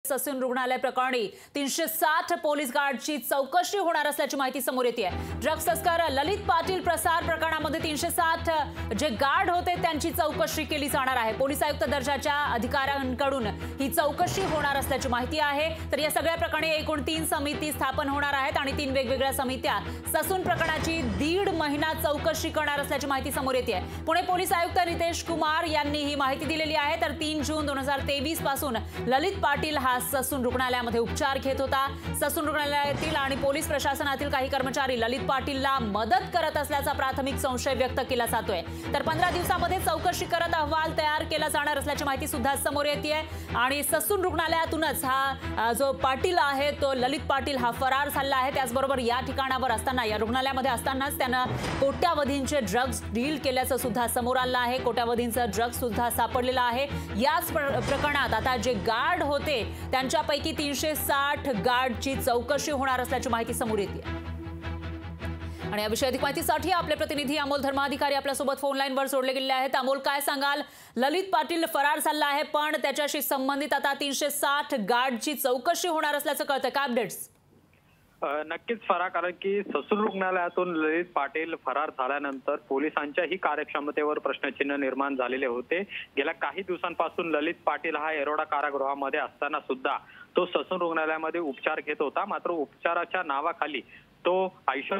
Sassoon रुग्णालय प्रकरणी 360 police गार्डची चौकशी होणार असल्याची माहिती समोर येते आहे। ड्रग्ज तस्कर ललित पाटील प्रसार प्रकरणामध्ये 360 जे गार्ड होते त्यांची चौकशी केली जाणार आहे। पोलीस आयुक्त दर्जाच्या अधिकाऱ्यांकडून ही चौकशी होणार असल्याची माहिती आहे। तर या सगळ्या प्रकरणी एकूण 3 समिती स्थापन होणार आहेत आणि 3 वेगवेगळ्या समित्या ससून प्रकरणाची 1.5 महिना चौकशी करणार असल्याची माहिती समोर येते आहे। पुणे पोलीस आयुक्त नितेश कुमार यांनी ही माहिती दिलेली आहे। तर 3 जून 2023 पासून ललित पाटील हा ससून रुग्णालयामध्ये उपचार घेत होता। ससून रुग्णालयातील आणि पोलीस प्रशासनातील काही कर्मचारी ललित पाटीलला मदत करत असल्याचा प्राथमिक संशय व्यक्त केला जातोय। तर 15 दिवसांमध्ये चौकशी करत अहवाल तयार केला जाणार असल्याची माहिती सुद्धा समोर येते आहे। आणि ससून रुग्णालयातूनच हा जो पाटील आहे तो ललित पाटील हा फरार झाला आहे। त्याचबरोबर या ठिकाणावर असताना या रुग्णालयामध्ये असतानाच त्यानं कोट्यावधींचे ड्रग्ज डील केल्याचं सुद्धा समोर आलं आहे। कोट्यावधींचा ड्रग्ज सुद्धा सापडलेला आहे। याच प्रकरणात आता जे गार्ड होते त्यांच्यापैकी 360 गार्डची चौकशी होणार असल्याची माहिती समोर येते। आणि याविषयी अधिक माहितीसाठी आपले प्रतिनिधी अमोल धर्माधिकारी आपल्यासोबत फोन लाईनवर जोडले गेले आहेत। अमोल, काय सांगाल? ललित पाटील फरार झाला आहे पण त्याच्याशी संबंधित आता 360 गार्डची चौकशी होणार असल्याचं कळतं, काय अपडेट्स? नक्कीच फरार, कारण की ससून रुग्णालयातून ललित पाटील फरार झाल्यानंतर पोलिसांच्याही कार्यक्षमतेवर प्रश्नचिन्ह निर्माण झालेले होते। गेल्या काही दिवसांपासून ललित पाटील हा येरोडा कारागृहामध्ये असताना सुद्धा तो ससून रुग्णालयामध्ये उपचार घेत होता। मात्र उपचाराच्या नावाखाली तो आयुष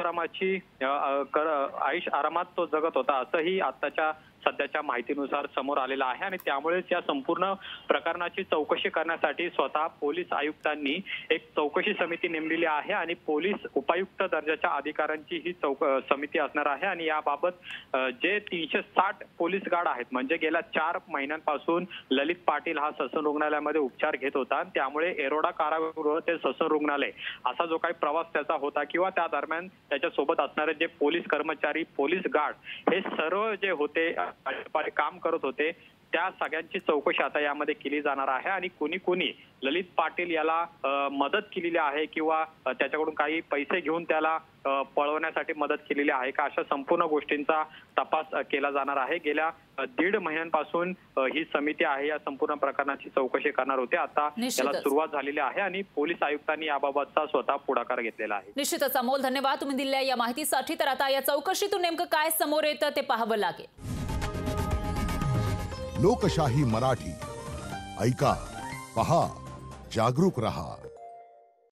आरामात तो जगत होता असंही आताच्या सध्याच्या माहितीनुसार समोर आलेलं आहे। आणि त्यामुळेच या संपूर्ण प्रकरणाची चौकशी करण्यासाठी स्वतः पोलीस आयुक्तांनी एक चौकशी समिती नेमलेली आहे आणि पोलीस उपायुक्त दर्जाच्या अधिकाऱ्यांची ही समिती असणार आहे। आणि याबाबत जे 360 पोलीस गार्ड आहेत, म्हणजे गेल्या 4 महिन्यांपासून ललित पाटील हा ससून रुग्णालयामध्ये उपचार घेत होता, त्यामुळे येरोडा कारागृह ते ससून रुग्णालय असा जो काही प्रवास त्याचा होता किंवा त्या दरम्यान त्याच्यासोबत असणारे जे पोलीस कर्मचारी, पोलीस गार्ड हे सर्व जे होते काम करत होते, त्या सगळ्यांची चौकशी आता यामध्ये केली जाणार आहे। आणि कोणी ललित पाटील याला मदत केलेली आहे किंवा त्याच्याकडून काही पैसे घेऊन त्याला पळवण्यासाठी मदत केलेली आहे का, अशा संपूर्ण गोष्टींचा तपास केला जाणार आहे। गेल्या 1.5 महिन्यांपासून ही समिती आहे या संपूर्ण प्रकरणाची चौकशी करणार होते। आता त्याला सुरुवात झालेली आहे आणि पोलीस आयुक्तांनी याबाबतचा स्वतः पुढाकार घेतलेला आहे। निश्चितच अमोल, धन्यवाद तुम्ही दिलेल्या या माहितीसाठी। तर आता या चौकशीतून नेमकं काय समोर येतं ते पाहावं लागेल। लोकशाही मराठी ऐका, पहा, जागरूक रहा।